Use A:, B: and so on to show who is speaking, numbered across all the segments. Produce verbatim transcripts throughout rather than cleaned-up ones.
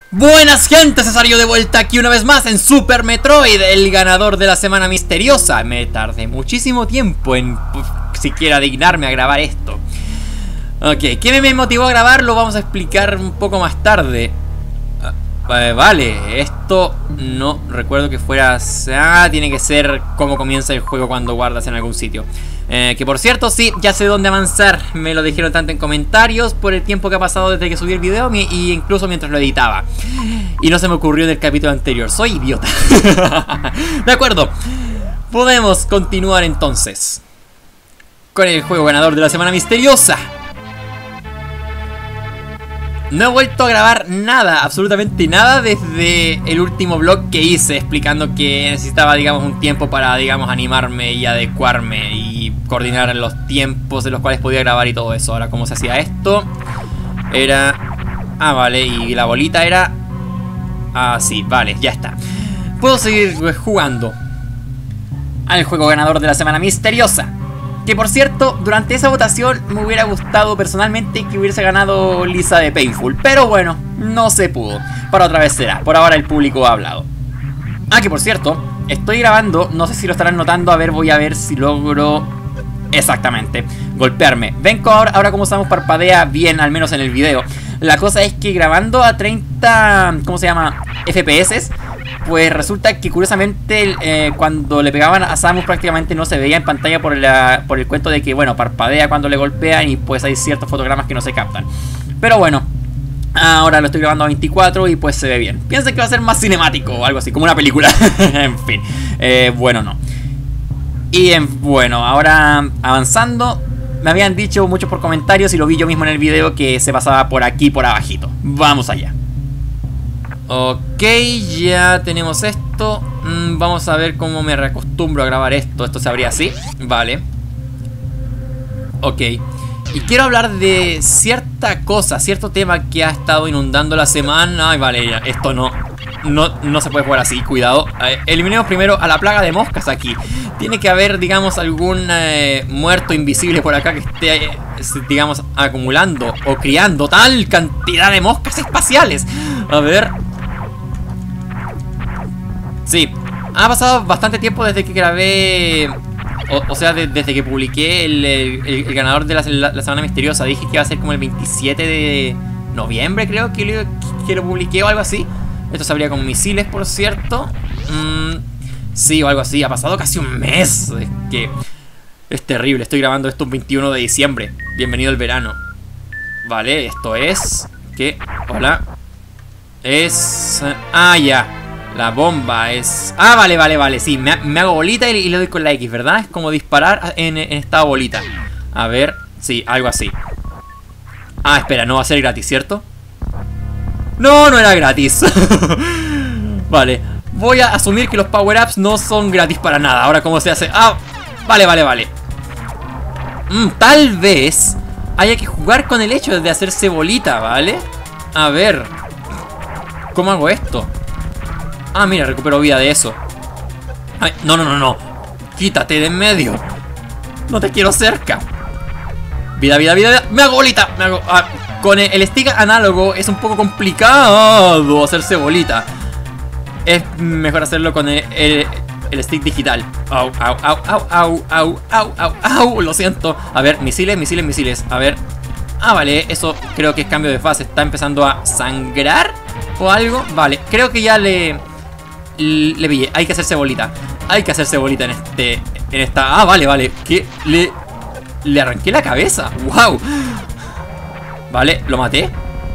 A: Buenas gente, Cesario de vuelta aquí una vez más en Super Metroid, el ganador de la semana misteriosa. Me tardé muchísimo tiempo en uf, siquiera dignarme a grabar esto. Ok, ¿qué me motivó a grabar? Lo vamos a explicar un poco más tarde. uh, eh, Vale, esto no recuerdo que fuera... Ah, tiene que ser cómo comienza el juego cuando guardas en algún sitio. Eh, que por cierto, sí, ya sé dónde avanzar. Me lo dijeron tanto en comentarios por el tiempo que ha pasado desde que subí el video y incluso mientras lo editaba. Y no se me ocurrió en el capítulo anterior. Soy idiota. De acuerdo. Podemos continuar entonces con el juego ganador de la semana misteriosa. No he vuelto a grabar nada, absolutamente nada, desde el último vlog que hice explicando que necesitaba, digamos, un tiempo para, digamos, animarme y adecuarme y coordinar los tiempos en los cuales podía grabar y todo eso. Ahora, ¿cómo se hacía esto? Era... Ah, vale, y la bolita era... Ah, sí, vale, ya está. Puedo seguir jugando al juego ganador de la semana misteriosa. Que por cierto, durante esa votación me hubiera gustado personalmente que hubiese ganado Lisa de Painful. Pero bueno, no se pudo. Para otra vez será. Por ahora el público ha hablado. Ah, que por cierto, estoy grabando. No sé si lo estarán notando. A ver, voy a ver si logro... Exactamente, golpearme. Ven ahora, ahora como estamos, parpadea bien, al menos en el video. La cosa es que grabando a treinta... ¿Cómo se llama? F P S... Pues resulta que curiosamente eh, cuando le pegaban a Samus prácticamente no se veía en pantalla por, la, por el cuento de que, bueno, parpadea cuando le golpean y pues hay ciertos fotogramas que no se captan. Pero bueno, ahora lo estoy grabando a veinticuatro y pues se ve bien. Piensen que va a ser más cinemático o algo así, como una película. En fin, eh, bueno, no. Y en, bueno, ahora avanzando, me habían dicho muchos por comentarios y lo vi yo mismo en el video que se pasaba por aquí, por abajito. Vamos allá. Ok, ya tenemos esto. mm, Vamos a ver cómo me reacostumbro a grabar esto. Esto se abría así, vale. Ok, y quiero hablar de cierta cosa, cierto tema que ha estado inundando la semana. Ay, vale, ya, esto no No, no se puede jugar así, cuidado. eh, Eliminemos primero a la plaga de moscas aquí. Tiene que haber, digamos, algún eh, muerto invisible por acá que esté, eh, digamos, acumulando o criando tal cantidad de moscas espaciales. A ver... Sí, ha pasado bastante tiempo desde que grabé, o, o sea, de, desde que publiqué el, el, el ganador de la, la, la semana misteriosa. Dije que iba a ser como el veintisiete de noviembre, creo que lo, que lo publiqué o algo así. Esto se abría con misiles, por cierto. mm, Sí, o algo así, ha pasado casi un mes. Es que es terrible, estoy grabando esto un veintiuno de diciembre. Bienvenido el verano. Vale, esto es... ¿Qué? Hola. Es... Ah, ya. La bomba es... Ah, vale, vale, vale, sí, me, me hago bolita y, y le doy con la X, ¿verdad? Es como disparar en, en esta bolita. A ver, sí, algo así. Ah, espera, no va a ser gratis, ¿cierto? No, no era gratis. Vale, voy a asumir que los power-ups no son gratis para nada. Ahora, ¿cómo se hace? Ah, vale, vale, vale. mm, Tal vez haya que jugar con el hecho de hacerse bolita, ¿vale? A ver, ¿cómo hago esto? Ah, mira, recupero vida de eso. Ay, no, no, no, no. Quítate de en medio. No te quiero cerca. Vida, vida, vida, vida. Me hago bolita. Me hago... Ah, con el, el stick análogo es un poco complicado hacerse bolita. Es mejor hacerlo con el, el, el stick digital. Au, au, au, au, au, au, au, au, au. Lo siento. A ver, misiles, misiles, misiles. A ver. Ah, vale, eso creo que es cambio de fase. Está empezando a sangrar o algo. Vale, creo que ya le... Le pillé, hay que hacerse bolita. Hay que hacerse bolita en este... En esta... Ah, vale, vale. Que le... Le arranqué la cabeza. Wow. Vale, lo maté.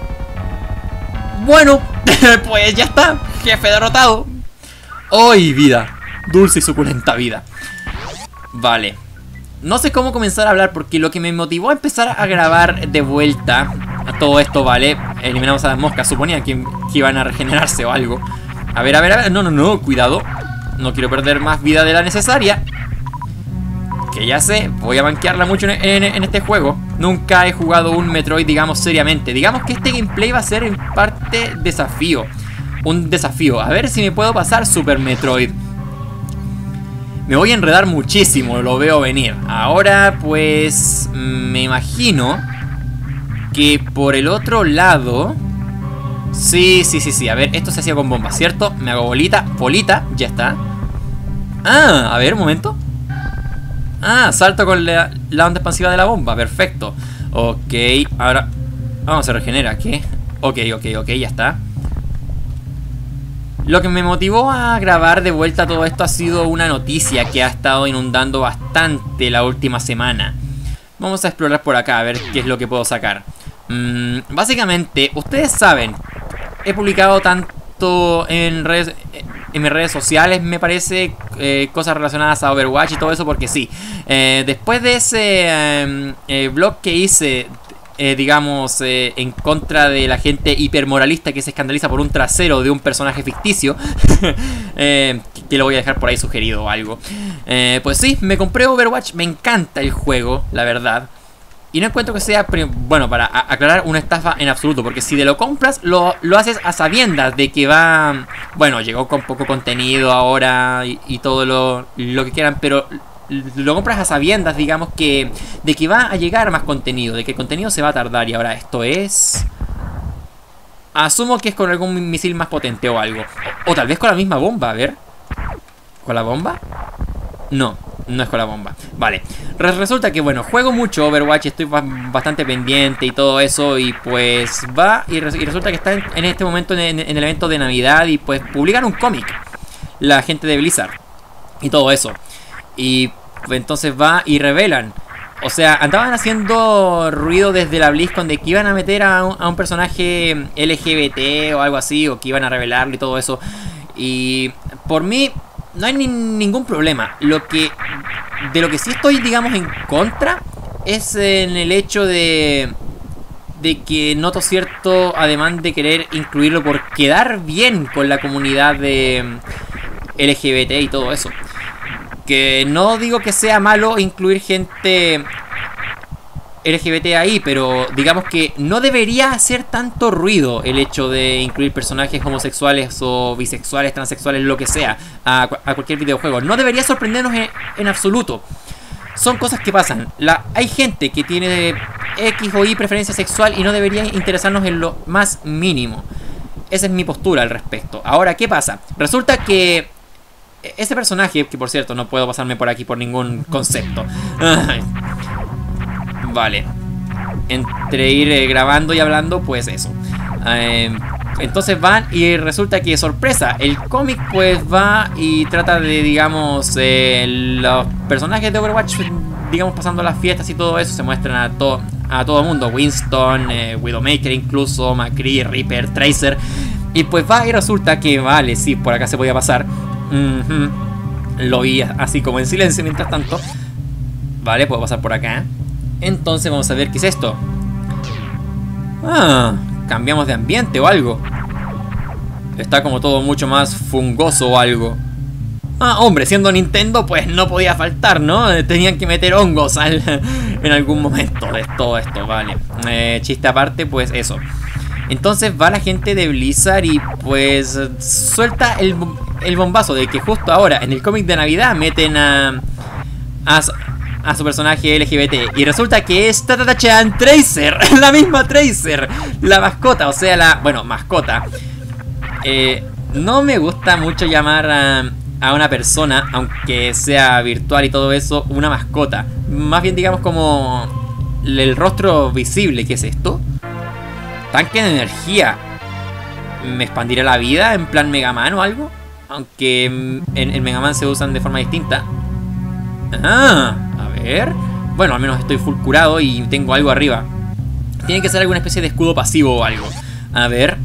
A: Bueno, pues ya está. Jefe derrotado. ¡Ay, vida! Dulce y suculenta vida. Vale. No sé cómo comenzar a hablar porque lo que me motivó a empezar a grabar de vuelta a todo esto, vale. Eliminamos a las moscas. Suponía que, que iban a regenerarse o algo. A ver, a ver, a ver, no, no, no, cuidado. No quiero perder más vida de la necesaria. Que ya sé, voy a banquearla mucho en, en, en este juego. Nunca he jugado un Metroid, digamos, seriamente. Digamos que este gameplay va a ser en parte desafío. Un desafío, a ver si me puedo pasar Super Metroid. Me voy a enredar muchísimo, lo veo venir. Ahora, pues, me imagino que por el otro lado... Sí, sí, sí, sí. A ver, esto se hacía con bombas, ¿cierto? Me hago bolita, bolita, ya está. Ah, a ver, un momento. Ah, salto con la, la onda expansiva de la bomba, perfecto. Ok, ahora... Vamos, se regenera, ¿qué? Ok, ok, ok, ya está. Lo que me motivó a grabar de vuelta todo esto ha sido una noticia que ha estado inundando bastante la última semana. Vamos a explorar por acá a ver qué es lo que puedo sacar. Mm, básicamente, ustedes saben, he publicado tanto en redes, en mis redes sociales, me parece, eh, cosas relacionadas a Overwatch y todo eso, porque sí. Eh, después de ese eh, eh, blog que hice... Eh, digamos, eh, en contra de la gente hipermoralista que se escandaliza por un trasero de un personaje ficticio, eh, que lo voy a dejar por ahí sugerido o algo. Eh, pues sí, me compré Overwatch, me encanta el juego, la verdad. Y no encuentro que sea, bueno, para aclarar, una estafa en absoluto. Porque si te lo compras, lo, lo haces a sabiendas de que va... Bueno, llegó con poco contenido ahora y, y todo lo, lo que quieran, pero... Lo compras a sabiendas, digamos, que de que va a llegar más contenido, de que el contenido se va a tardar. Y ahora esto es... Asumo que es con algún misil más potente o algo. O, o tal vez con la misma bomba, a ver. ¿Con la bomba? No, no es con la bomba. Vale, resulta que, bueno, juego mucho Overwatch, estoy bastante pendiente y todo eso. Y pues va y, res y resulta que está en, en este momento en, en el evento de Navidad. Y pues publican un cómic, la gente de Blizzard y todo eso. Y entonces va y revelan. O sea, andaban haciendo ruido desde la BlizzCon de que iban a meter a un, a un personaje L G B T o algo así, o que iban a revelarlo y todo eso. Y por mí no hay ni, ningún problema. Lo que de lo que sí estoy, digamos, en contra es en el hecho de de que noto cierto ademán de querer incluirlo por quedar bien con la comunidad de L G B T y todo eso. Que no digo que sea malo incluir gente L G B T ahí, pero digamos que no debería hacer tanto ruido el hecho de incluir personajes homosexuales o bisexuales, transexuales, lo que sea, a, a cualquier videojuego. No debería sorprendernos en, en absoluto. Son cosas que pasan. La, hay gente que tiene X o Y preferencia sexual y no debería interesarnos en lo más mínimo. Esa es mi postura al respecto. Ahora, ¿qué pasa? Resulta que ese personaje, que por cierto no puedo pasarme por aquí por ningún concepto. Ay. Vale. Entre ir eh, grabando y hablando, pues eso. Eh, entonces van y resulta que, sorpresa, el cómic pues va y trata de, digamos, eh, los personajes de Overwatch, digamos, pasando las fiestas y todo eso. Se muestran a, to a todo el mundo. Winston, eh, Widowmaker incluso, McCree, Reaper, Tracer. Y pues va y resulta que, vale, sí, por acá se podía pasar. Uh-huh. Lo vi así como en silencio mientras tanto. Vale, puedo pasar por acá. Entonces vamos a ver qué es esto. Ah, cambiamos de ambiente o algo. Está como todo mucho más fungoso o algo. Ah, hombre, siendo Nintendo pues no podía faltar, ¿no? Tenían que meter hongos al, en algún momento de todo esto, vale. eh, Chiste aparte, pues eso. Entonces va la gente de Blizzard y pues suelta el, el bombazo de que justo ahora en el cómic de Navidad meten a, a, a su personaje L G B T. Y resulta que es Tatatachan Tracer, la misma Tracer, la mascota, o sea, la... Bueno, mascota. Eh, no me gusta mucho llamar a, a una persona, aunque sea virtual y todo eso, una mascota. Más bien digamos como el rostro visible. ¿Qué es esto? Tanque de energía. ¿Me expandirá la vida en plan Mega Man o algo? Aunque en, en Mega Man se usan de forma distinta. Ah, a ver. Bueno, al menos estoy full curado y tengo algo arriba. Tiene que ser alguna especie de escudo pasivo o algo. A ver.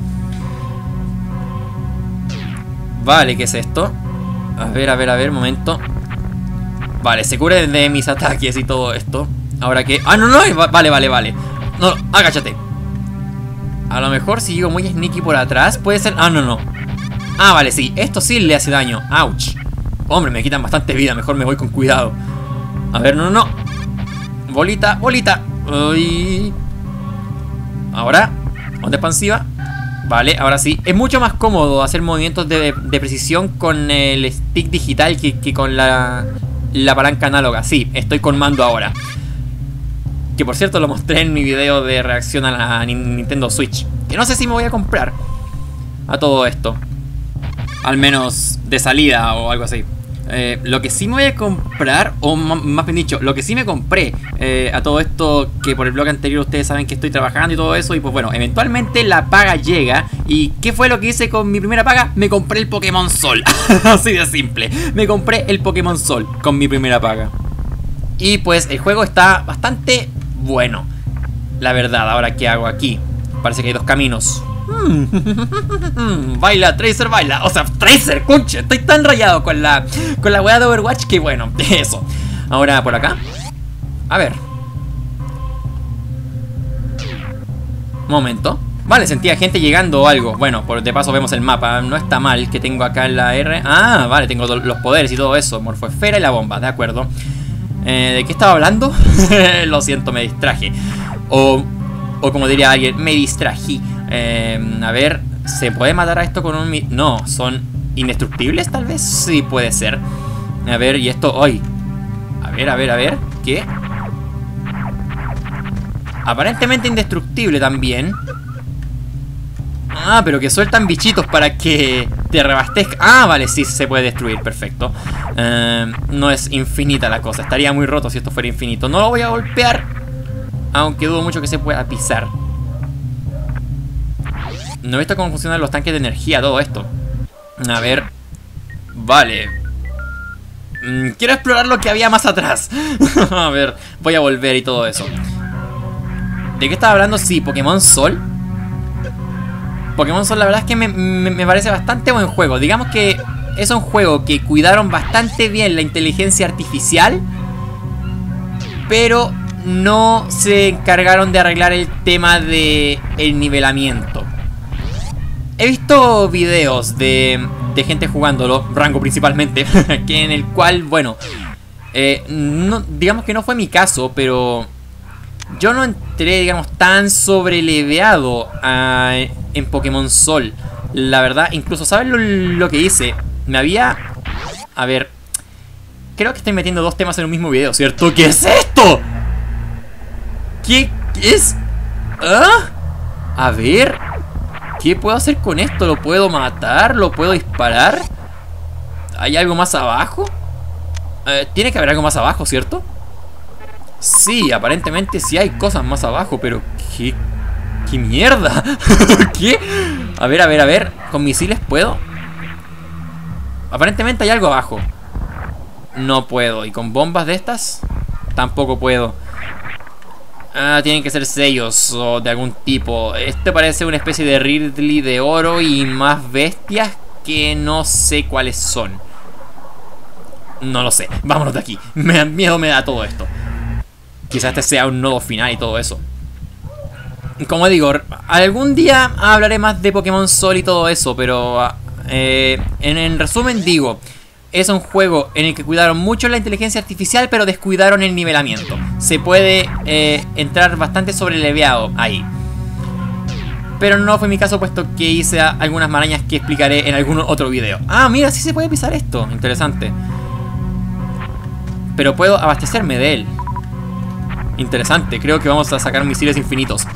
A: Vale, ¿qué es esto? A ver, a ver, a ver, momento. Vale, se cubre de mis ataques y todo esto. Ahora que... Ah, no, no, vale, vale, vale. No, agáchate. A lo mejor si llego muy sneaky por atrás puede ser... Ah, no, no. Ah, vale, sí. Esto sí le hace daño. Ouch. Hombre, me quitan bastante vida. Mejor me voy con cuidado. A ver, no, no, no. Bolita, bolita. Uy. Ahora. Onda expansiva. Vale, ahora sí. Es mucho más cómodo hacer movimientos de, de precisión con el stick digital que, que con la, la palanca análoga. Sí, estoy con mando ahora. Que por cierto lo mostré en mi video de reacción a la Nintendo Switch. que no sé si me voy a comprar a todo esto. Al menos de salida o algo así. Eh, lo que sí me voy a comprar, o más bien dicho, lo que sí me compré eh, a todo esto, que por el blog anterior ustedes saben que estoy trabajando y todo eso, y pues bueno, eventualmente la paga llega. ¿Y qué fue lo que hice con mi primera paga? Me compré el Pokémon Sol. Así de simple. Me compré el Pokémon Sol con mi primera paga. Y pues el juego está bastante bueno, la verdad. Ahora, ¿qué hago aquí? Parece que hay dos caminos. Baila, Tracer, baila. O sea, Tracer, concha. Estoy tan rayado con la Con la weá de Overwatch que bueno, eso. Ahora por acá. A ver. Momento. Vale, sentía gente llegando o algo. Bueno, por de paso vemos el mapa. No está mal que tengo acá en la R. Ah, vale, tengo los poderes y todo eso. Morfoesfera y la bomba, de acuerdo. eh, ¿De qué estaba hablando? Lo siento, me distraje. O, o como diría alguien, me distrají. Eh, a ver, ¿se puede matar a esto con un... No, ¿son indestructibles tal vez? Sí, puede ser. A ver, y esto... ¡Ay! A ver, a ver, a ver. ¿Qué? Aparentemente indestructible también. Ah, pero que sueltan bichitos para que te rebastezca. Ah, vale, sí, se puede destruir, perfecto. eh, No es infinita la cosa. Estaría muy roto si esto fuera infinito. No lo voy a golpear, aunque dudo mucho que se pueda pisar. No he visto cómo funcionan los tanques de energía, todo esto. A ver. Vale. mm, Quiero explorar lo que había más atrás. A ver, voy a volver y todo eso. ¿De qué estaba hablando? Sí, Pokémon Sol. Pokémon Sol la verdad es que me, me, me parece bastante buen juego. Digamos que es un juego que cuidaron bastante bien la inteligencia artificial, pero no se encargaron de arreglar el tema de el nivelamiento. He visto videos de, de gente jugándolo, Rango principalmente, que en el cual, bueno, eh, no, digamos que no fue mi caso, pero yo no entré, digamos, tan sobreleveado a, en Pokémon Sol. La verdad, incluso, ¿saben lo, lo que hice? Me había... A ver, creo que estoy metiendo dos temas en un mismo video, ¿cierto? ¿Qué es esto? ¿Qué es? ¿Ah? A ver... ¿Qué puedo hacer con esto? ¿Lo puedo matar? ¿Lo puedo disparar? ¿Hay algo más abajo? Eh, tiene que haber algo más abajo, ¿cierto? Sí, aparentemente sí hay cosas más abajo, pero ¿qué? ¿Qué mierda? ¿Qué? A ver, a ver, a ver. ¿Con misiles puedo? Aparentemente hay algo abajo. No puedo. ¿Y con bombas de estas? Tampoco puedo. Ah, tienen que ser sellos o de algún tipo. Este parece una especie de Ridley de oro y más bestias que no sé cuáles son. No lo sé. Vámonos de aquí. Me da miedo, me da todo esto. Quizás este sea un nodo final y todo eso. Como digo, algún día hablaré más de Pokémon Sol y todo eso, pero eh, en, en resumen digo... Es un juego en el que cuidaron mucho la inteligencia artificial, pero descuidaron el nivelamiento. Se puede eh, entrar bastante sobreleveado ahí. Pero no fue mi caso, puesto que hice algunas marañas que explicaré en algún otro video. Ah, mira, sí se puede pisar esto. Interesante. Pero puedo abastecerme de él. Interesante, creo que vamos a sacar misiles infinitos.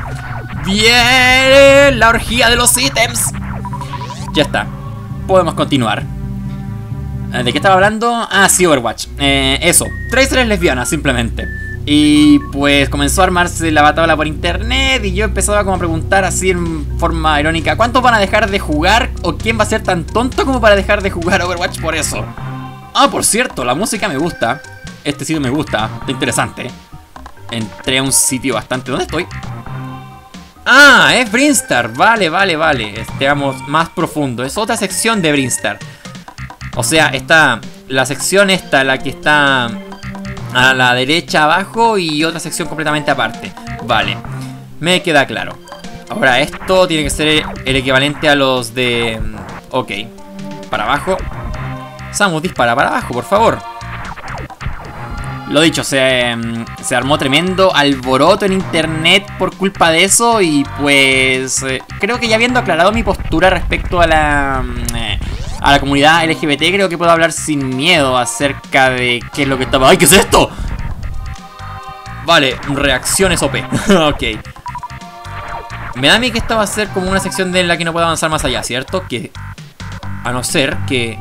A: ¡Bien! La orgía de los ítems. Ya está, podemos continuar. ¿De qué estaba hablando? Ah, sí, Overwatch. Eh, eso, Tracer es lesbiana, simplemente. Y pues comenzó a armarse la batalla por internet. Y yo empezaba como a preguntar así en forma irónica: ¿cuántos van a dejar de jugar? ¿O quién va a ser tan tonto como para dejar de jugar Overwatch por eso? Ah, por cierto, la música me gusta. Este sitio me gusta, está interesante. Entré a un sitio bastante... ¿Dónde estoy? Ah, es Brinstar. Vale, vale, vale. Estemos más profundo. Es otra sección de Brinstar. O sea, está la sección esta, la que está a la derecha abajo, y otra sección completamente aparte. Vale, me queda claro. Ahora esto tiene que ser el equivalente a los de... Ok, para abajo. Samus, dispara para abajo, por favor. Lo dicho, se, se armó tremendo alboroto en internet por culpa de eso. Y pues eh, creo que ya habiendo aclarado mi postura respecto a la... Eh, a la comunidad L G B T, creo que puedo hablar sin miedo acerca de qué es lo que estaba... ¡Ay, qué es esto! Vale, reacciones O P. Ok. Me da a mí que esta va a ser como una sección de la que no puedo avanzar más allá, ¿cierto? Que... A no ser que...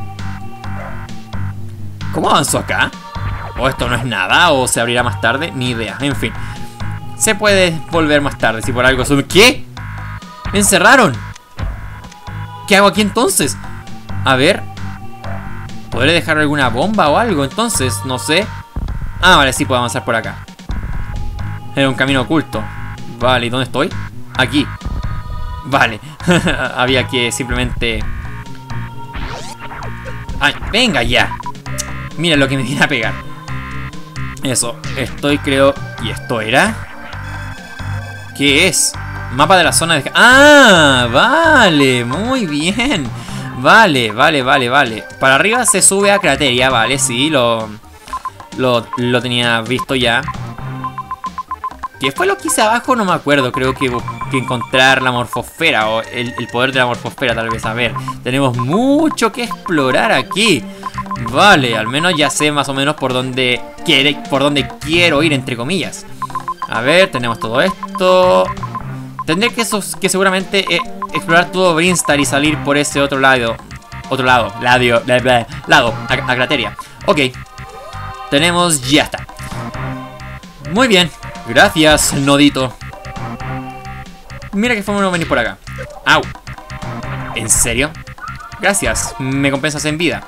A: ¿Cómo avanzo acá? O esto no es nada, o se abrirá más tarde, ni idea. En fin. Se puede volver más tarde, si por algo sube... ¿Qué? ¡Me encerraron! ¿Qué hago aquí entonces? A ver... ¿Podré dejar alguna bomba o algo entonces? No sé. Ah, vale, sí puedo avanzar por acá. Era un camino oculto. Vale, ¿y dónde estoy? Aquí. Vale. Había que simplemente... ¡Ay, venga ya! Mira lo que me viene a pegar. Eso, estoy creo... ¿Y esto era? ¿Qué es? Mapa de la zona de... ¡Ah! Vale, muy bien. Vale, vale, vale, vale. Para arriba se sube a Crateria, vale, sí, lo... Lo, lo tenía visto ya. ¿Qué fue lo que hice abajo? No me acuerdo, creo que, que encontrar la morfosfera o el, el poder de la morfosfera, tal vez. A ver, tenemos mucho que explorar aquí. Vale, al menos ya sé más o menos por dónde quiere, por dónde quiero ir, entre comillas. A ver, tenemos todo esto. Tendré que, que seguramente eh, explorar todo Brinstar y salir por ese otro lado. Otro lado, ladio, bla, bla, lado, a, a Crateria. Ok, tenemos, ya está. Muy bien, gracias, nodito. Mira que fue bueno venir por acá. Au. ¿En serio? Gracias, me compensas en vida.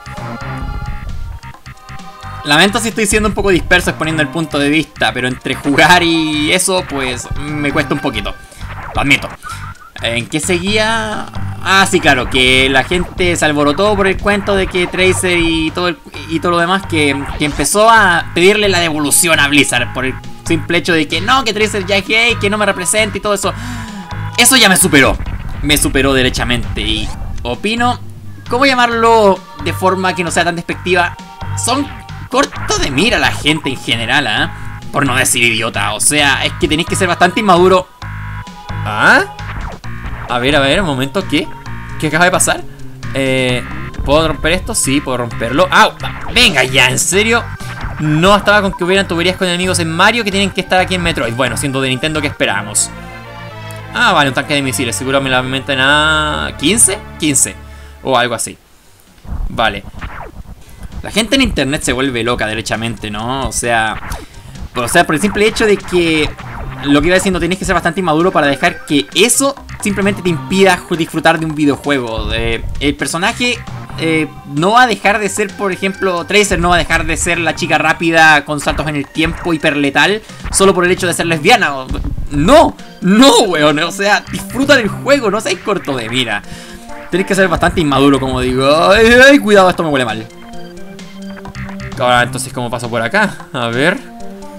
A: Lamento si estoy siendo un poco disperso exponiendo el punto de vista, pero entre jugar y eso, pues me cuesta un poquito. Lo admito. ¿En qué seguía? Ah, sí, claro, que la gente se alborotó por el cuento de que Tracer y todo, el, y todo lo demás, que, que empezó a pedirle la devolución a Blizzard por el simple hecho de que no, que Tracer ya es gay, que no me representa y todo eso. Eso ya me superó. Me superó derechamente y opino, ¿cómo llamarlo de forma que no sea tan despectiva? Son corto de mira la gente en general, ¿eh? Por no decir idiota, o sea, es que tenéis que ser bastante inmaduro. ¿Ah? A ver, a ver, un momento, ¿qué? ¿Qué acaba de pasar? Eh, ¿Puedo romper esto? Sí, puedo romperlo. ¡Au! Venga ya, ¿en serio? No bastaba con que hubieran tuberías con enemigos en Mario que tienen que estar aquí en Metroid. Bueno, siendo de Nintendo, ¿qué esperábamos? Ah, vale, un tanque de misiles. Seguro me la meten a... ¿quince? quince. O algo así. Vale. La gente en internet se vuelve loca, derechamente, ¿no? O sea... O sea, por el simple hecho de que... Lo que iba diciendo, tienes que ser bastante inmaduro para dejar que eso simplemente te impida disfrutar de un videojuego. Eh, el personaje eh, no va a dejar de ser, por ejemplo, Tracer no va a dejar de ser la chica rápida con saltos en el tiempo, hiperletal, solo por el hecho de ser lesbiana. No, no, weón. O sea, disfruta del juego, no seas corto de mira. Tienes que ser bastante inmaduro, como digo. Ay, ay, cuidado, esto me huele mal. Ahora, entonces, ¿cómo paso por acá? A ver...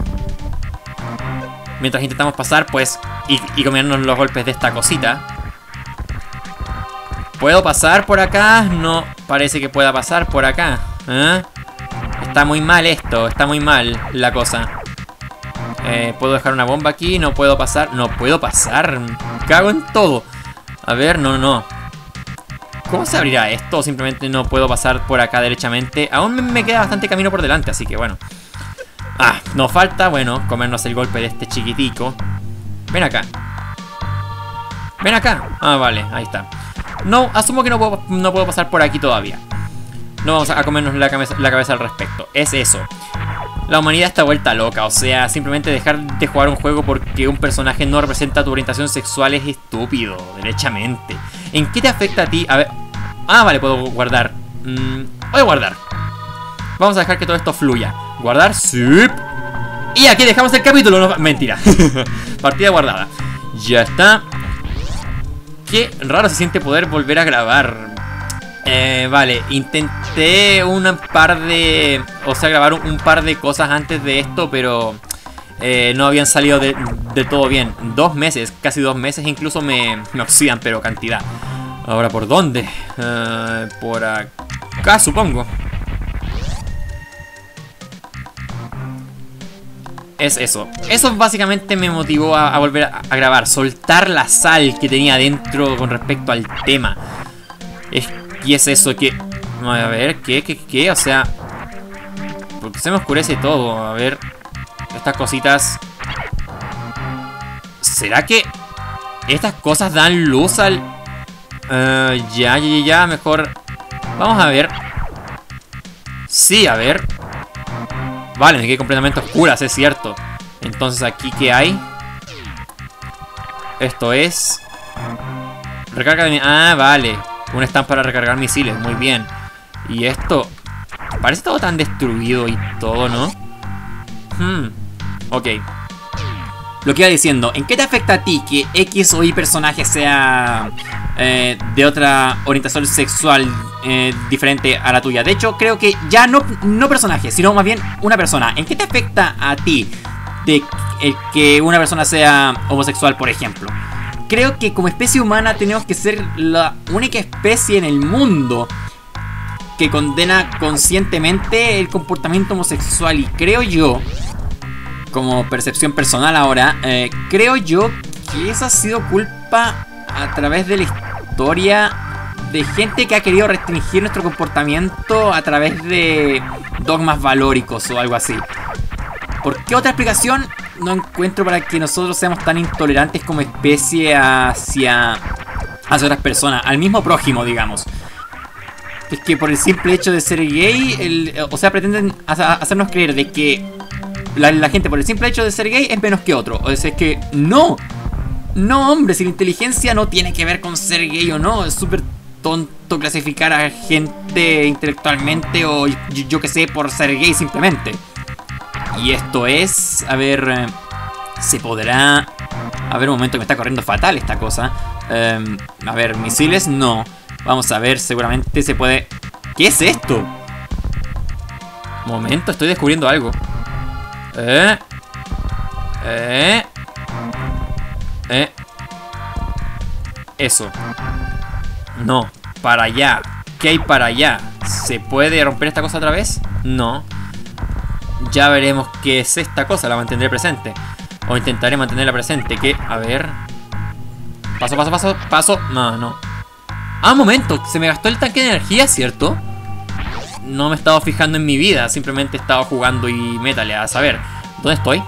A: Mientras intentamos pasar, pues, y, y comernos los golpes de esta cosita. ¿Puedo pasar por acá? No, parece que pueda pasar por acá. ¿Eh? Está muy mal esto, está muy mal la cosa. Eh, ¿Puedo dejar una bomba aquí? No puedo pasar. No puedo pasar. Cago en todo. A ver, no, no. ¿Cómo se abrirá esto? Simplemente no puedo pasar por acá derechamente. Aún me queda bastante camino por delante, así que bueno. Ah, nos falta, bueno, comernos el golpe de este chiquitico. Ven acá. Ven acá. Ah, vale, ahí está. No, asumo que no puedo, no puedo pasar por aquí todavía. No vamos a comernos la cabeza, la cabeza al respecto. Es eso. La humanidad está vuelta loca. O sea, simplemente dejar de jugar un juego porque un personaje no representa tu orientación sexual es estúpido, derechamente. ¿En qué te afecta a ti? A ver... Ah, vale, puedo guardar. Mm, voy a guardar. Vamos a dejar que todo esto fluya. Guardar, sí. Y aquí dejamos el capítulo, no, mentira. Partida guardada. Ya está. Qué raro se siente poder volver a grabar. Eh, vale, intenté un par de... O sea, grabar un, un par de cosas antes de esto, pero... Eh, no habían salido de, de todo bien. Dos meses, casi dos meses incluso me, me oxidan, pero cantidad. Ahora, ¿por dónde? Uh, por acá, supongo. Es eso. Eso básicamente me motivó a, a volver a, a grabar. Soltar la sal que tenía dentro con respecto al tema. Es, y es eso que... A ver, ¿qué? ¿Qué? ¿Qué? O sea... Porque se me oscurece todo. A ver... Estas cositas... ¿Será que...? Estas cosas dan luz al... Uh, ya, ya, ya, mejor... Vamos a ver. Sí, a ver. Vale, me quedé completamente oscuras, es cierto. Entonces, ¿aquí qué hay? Esto es... Recarga de... Ah, vale. Un stand para recargar misiles, muy bien. Y esto... Parece todo tan destruido y todo, ¿no? Hmm. Ok. Lo que iba diciendo, ¿en qué te afecta a ti que X o Y personaje sea eh, de otra orientación sexual eh, diferente a la tuya? De hecho, creo que ya no, no personaje, sino más bien una persona. ¿En qué te afecta a ti de el que una persona sea homosexual, por ejemplo? Creo que como especie humana tenemos que ser la única especie en el mundo que condena conscientemente el comportamiento homosexual. Y creo yo, como percepción personal ahora, eh, creo yo que eso ha sido culpa a través de la historia de gente que ha querido restringir nuestro comportamiento a través de dogmas valóricos o algo así. ¿Por qué otra explicación no encuentro para que nosotros seamos tan intolerantes como especie hacia, hacia otras personas, al mismo prójimo, digamos? Es que por el simple hecho de ser gay, el, o sea, pretenden hacernos creer de que la, la gente por el simple hecho de ser gay es menos que otro. O sea, es que no, no, hombre, si la inteligencia no tiene que ver con ser gay o no. Es súper tonto clasificar a gente intelectualmente o yo, yo que sé, por ser gay simplemente. Y esto es, a ver, se podrá... A ver, un momento, que me está corriendo fatal esta cosa. um, A ver, misiles, no. Vamos a ver, seguramente se puede... ¿Qué es esto? Momento, estoy descubriendo algo. Eh Eh Eh Eso. No, para allá. ¿Qué hay para allá? ¿Se puede romper esta cosa otra vez? No. Ya veremos qué es esta cosa, la mantendré presente. O intentaré mantenerla presente. ¿Qué? A ver. Paso, paso, paso, paso. No, no. Ah, un momento, se me gastó el tanque de energía, ¿cierto? No me he estado fijando en mi vida. Simplemente he estado jugando y métale, a saber. ¿Dónde estoy?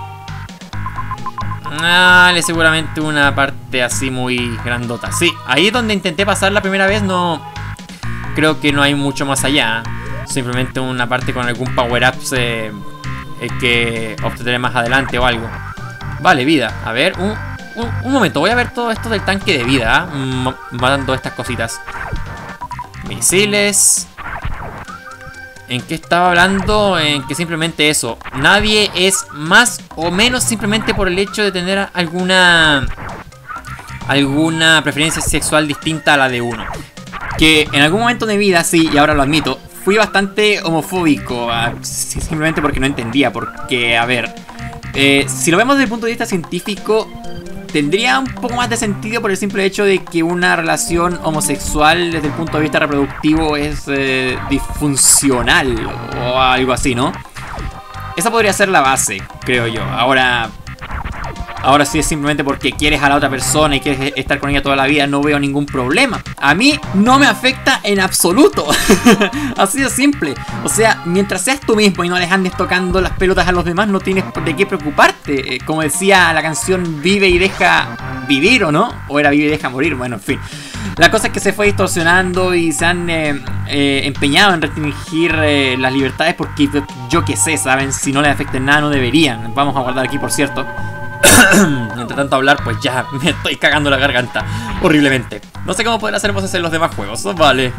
A: Vale, seguramente una parte así muy grandota. Sí, ahí donde intenté pasar la primera vez no... Creo que no hay mucho más allá. Simplemente una parte con algún power-up eh, eh, que obtendré más adelante o algo. Vale, vida. A ver, un, un, un momento. Voy a ver todo esto del tanque de vida. ¿eh? Matando estas cositas. Misiles. ¿En qué estaba hablando? En que simplemente eso. Nadie es más o menos simplemente por el hecho de tener alguna... alguna preferencia sexual distinta a la de uno. Que en algún momento de mi vida, sí, y ahora lo admito, fui bastante homofóbico. Simplemente porque no entendía. Porque, a ver, eh, si lo vemos desde el punto de vista científico, tendría un poco más de sentido por el simple hecho de que una relación homosexual desde el punto de vista reproductivo es eh, disfuncional o algo así, ¿no? Esa podría ser la base, creo yo. Ahora, ahora sí es simplemente porque quieres a la otra persona y quieres estar con ella toda la vida, no veo ningún problema. A mí no me afecta en absoluto. Así de simple. O sea, mientras seas tú mismo y no les andes tocando las pelotas a los demás, no tienes de qué preocuparte. Eh, como decía la canción, vive y deja vivir, ¿o no? O era vive y deja morir, bueno, en fin. La cosa es que se fue distorsionando y se han eh, eh, empeñado en restringir eh, las libertades porque yo qué sé, ¿saben? Si no les afecta en nada no deberían. Vamos a guardar aquí, por cierto. Entre tanto hablar, pues ya me estoy cagando la garganta horriblemente. No sé cómo poder hacer voces en los demás juegos. Vale.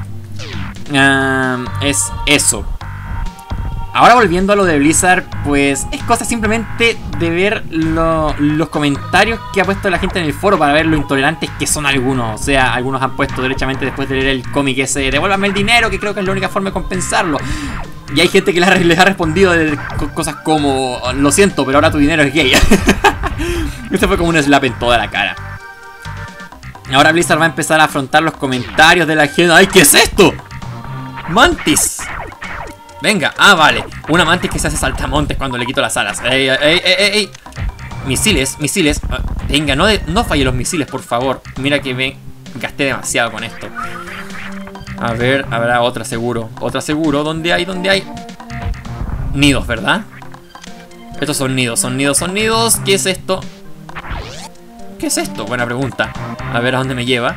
A: uh, Es eso. Ahora volviendo a lo de Blizzard, pues es cosa simplemente de ver lo, los comentarios que ha puesto la gente en el foro para ver lo intolerantes que son algunos. O sea, algunos han puesto derechamente después de leer el cómic ese, devuélvame el dinero, que creo que es la única forma de compensarlo. Y hay gente que les ha respondido de cosas como, lo siento, pero ahora tu dinero es gay. Esto fue como un slap en toda la cara. Ahora Blizzard va a empezar a afrontar los comentarios de la gente. ¡Ay, qué es esto! ¡Mantis! Venga, ah, vale. Una mantis que se hace saltamontes cuando le quito las alas. ¡Ey, ey, ey, ey, ey! Misiles, misiles. Venga, no, de, no falle los misiles, por favor. Mira que me gasté demasiado con esto. A ver, habrá otra seguro. Otra seguro. ¿Dónde hay? ¿Dónde hay? Nidos, ¿verdad? Estos son nidos, son nidos, son nidos. ¿Qué es esto? ¿Qué es esto? Buena pregunta. A ver a dónde me lleva.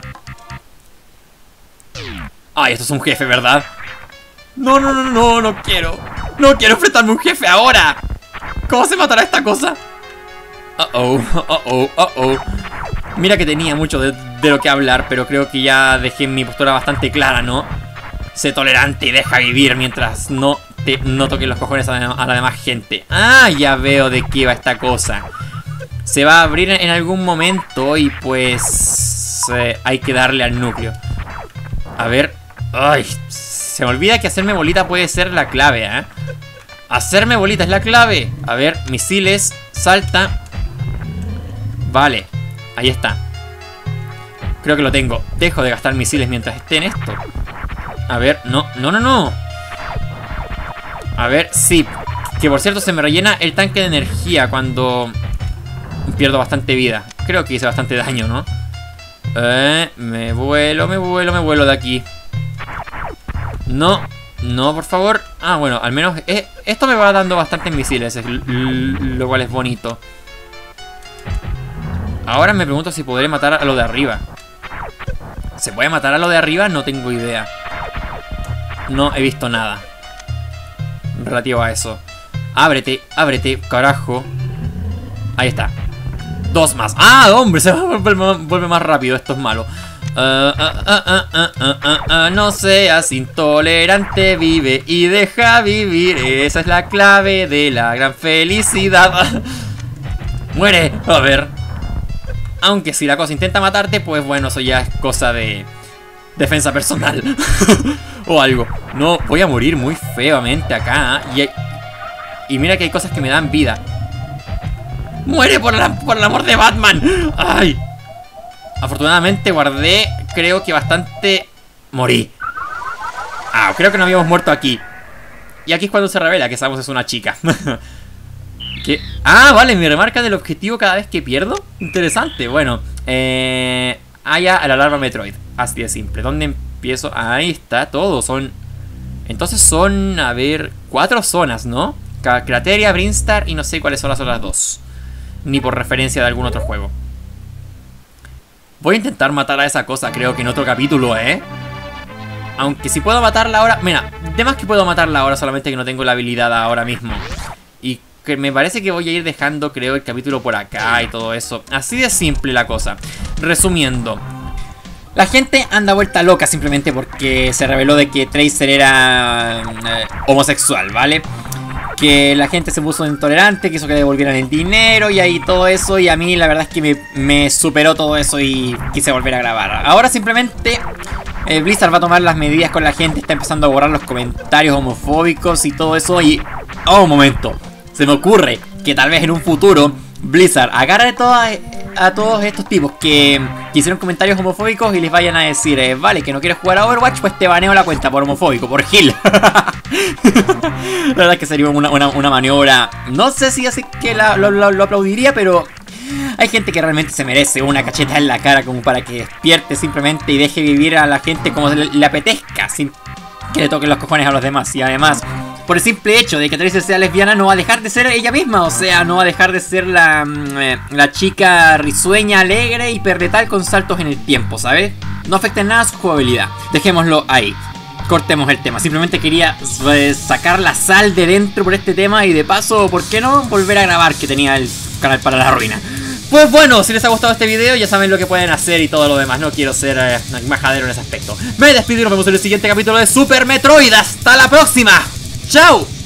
A: Ay, esto es un jefe, ¿verdad? No, no, no, no, no quiero. No quiero enfrentarme a un jefe ahora. ¿Cómo se matará esta cosa? Uh oh, uh oh, uh oh. Mira que tenía mucho de, de lo que hablar, pero creo que ya dejé mi postura bastante clara, ¿no? Sé tolerante y deja vivir mientras no te no toques los cojones a, a la demás gente. Ah, ya veo de qué va esta cosa. Se va a abrir en algún momento y pues eh, hay que darle al núcleo. A ver. Ay, se me olvida que hacerme bolita puede ser la clave, ¿eh? Hacerme bolita es la clave. A ver, misiles, salta. Vale, ahí está. Creo que lo tengo. Dejo de gastar misiles mientras esté en esto. A ver, no, no, no, no. A ver, sí. Que por cierto se me rellena el tanque de energía cuando pierdo bastante vida. Creo que hice bastante daño, ¿no? Eh, me vuelo, me vuelo, me vuelo de aquí. No, no, por favor. Ah, bueno, al menos eh, esto me va dando bastantes misiles, lo cual es bonito. Ahora me pregunto si podré matar a lo de arriba. ¿Se puede matar a lo de arriba? No tengo idea. No he visto nada relativo a eso. Ábrete, ábrete, carajo. Ahí está. Dos más. ¡Ah, hombre! Se vuelve, vuelve más rápido. Esto es malo. Uh, uh, uh, uh, uh, uh, uh, uh, no seas intolerante. Vive y deja vivir. Esa es la clave de la gran felicidad. Muere. A ver. Aunque si la cosa intenta matarte, pues bueno, eso ya es cosa de defensa personal. O algo. No, voy a morir muy feamente acá. Y, y mira que hay cosas que me dan vida. ¡Muere por, la, por el amor de Batman! ¡Ay! Afortunadamente guardé, creo que bastante... Morí. Ah, creo que no habíamos muerto aquí. Y aquí es cuando se revela que Samus es una chica. ¿Qué? Ah, vale, me remarca del objetivo cada vez que pierdo. Interesante, bueno. Eh... Ah, ya, a la larva Metroid. Así de simple. ¿Dónde empiezo? Ahí está, todo. Son... Entonces son, a ver, cuatro zonas, ¿no? Crateria, Brinstar y no sé cuáles son las otras dos. Ni por referencia de algún otro juego. Voy a intentar matar a esa cosa, creo que en otro capítulo, ¿eh? Aunque si puedo matarla ahora... Mira, de más que puedo matarla ahora, solamente que no tengo la habilidad ahora mismo. Y que me parece que voy a ir dejando, creo, el capítulo por acá y todo eso. Así de simple la cosa. Resumiendo. La gente anda vuelta loca simplemente porque se reveló de que Tracer era eh, homosexual, ¿vale? Que la gente se puso intolerante, quiso que le devolvieran el dinero y ahí todo eso. Y a mí la verdad es que me, me superó todo eso y quise volver a grabar. Ahora simplemente eh, Blizzard va a tomar las medidas con la gente. Está empezando a borrar los comentarios homofóbicos y todo eso. Y... oh, un momento. Se me ocurre que tal vez en un futuro Blizzard agarre a, toda, a todos estos tipos que, que hicieron comentarios homofóbicos y les vayan a decir eh, vale, que no quieres jugar a Overwatch, pues te baneo la cuenta por homofóbico, por Gil. La verdad es que sería una, una, una maniobra. No sé si así que la, lo, lo, lo aplaudiría, pero hay gente que realmente se merece una cacheta en la cara como para que despierte simplemente y deje vivir a la gente como le, le apetezca, sin que le toquen los cojones a los demás. Y además, por el simple hecho de que Tracer sea lesbiana, no va a dejar de ser ella misma. O sea, no va a dejar de ser la, eh, la chica risueña, alegre y perletal con saltos en el tiempo, ¿sabes? No afecta en nada su jugabilidad. Dejémoslo ahí. Cortemos el tema. Simplemente quería eh, sacar la sal de dentro por este tema. Y de paso, ¿por qué no volver a grabar? Que tenía el canal para la ruina. Pues bueno, si les ha gustado este video ya saben lo que pueden hacer y todo lo demás. No quiero ser eh, majadero en ese aspecto. Me despido y nos vemos en el siguiente capítulo de Super Metroid. ¡Hasta la próxima! ¡Chao!